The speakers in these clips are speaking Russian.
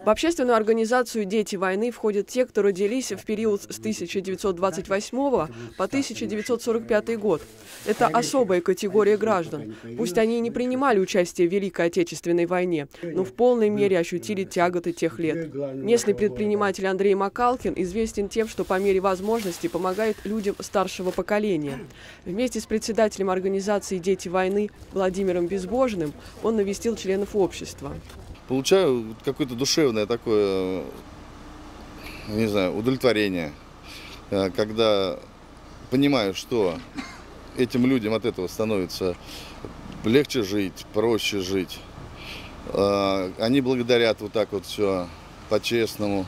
общественную организацию «Дети войны» входят те, кто родились в период с 1928 по 1945 год. Это особая категория граждан. Пусть они и не принимали участие в Великой Отечественной войне, но в полной мере ощутили тяготы тех лет. Местный предприниматель Андрей Макалкин известен тем, что по мере возможности помогает людям старшего поколения. Вместе с председателем организации «Дети войны» Владимиром Безбожным он навестил членов общества. Получаю какое-то душевное такое, не знаю, удовлетворение, когда понимаю, что этим людям от этого становится легче жить, проще жить. Они благодарят вот так вот все по-честному.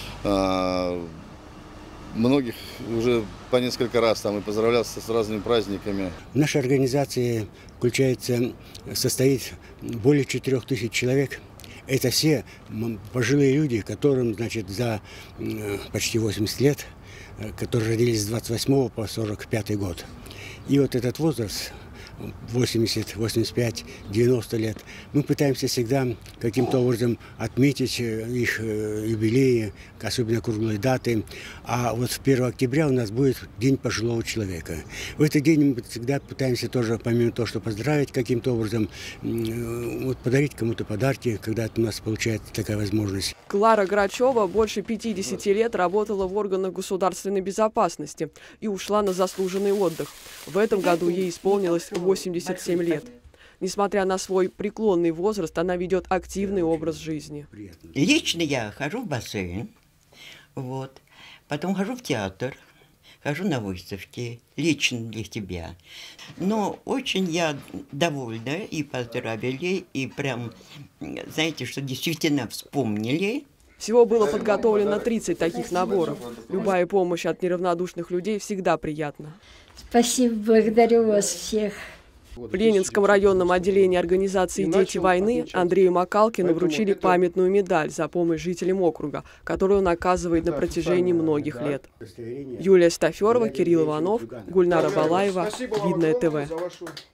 Многих уже по несколько раз там и поздравлял с разными праздниками. В нашей организации состоит более 4000 человек. Это все пожилые люди, которым, значит, за почти 80 лет, которые родились с 28 по 45 год. И вот этот возраст 80, 85, 90 лет. Мы пытаемся всегда каким-то образом отметить их юбилеи, особенно круглые даты. А вот в 1 октября у нас будет День пожилого человека. В этот день мы всегда пытаемся тоже, помимо того, что поздравить каким-то образом, вот подарить кому-то подарки, когда у нас получается такая возможность. Клара Грачева больше 50 лет работала в органах государственной безопасности и ушла на заслуженный отдых. В этом году ей исполнилось 87 лет. Несмотря на свой преклонный возраст, она ведет активный образ жизни. Лично я хожу в бассейн, вот. Потом хожу в театр, хожу на выставки, лично для себя. Но очень я довольна, и поздравили, и прям, знаете, что действительно вспомнили. Всего было подготовлено 30 таких наборов. Любая помощь от неравнодушных людей всегда приятна. Спасибо, благодарю вас всех. В Ленинском районном отделении организации «Дети войны» Андрею Макалкину вручили памятную медаль за помощь жителям округа, которую он оказывает на протяжении многих лет. Юлия Стаферова, Кирилл Иванов, Гульнара Балаева, Видное ТВ.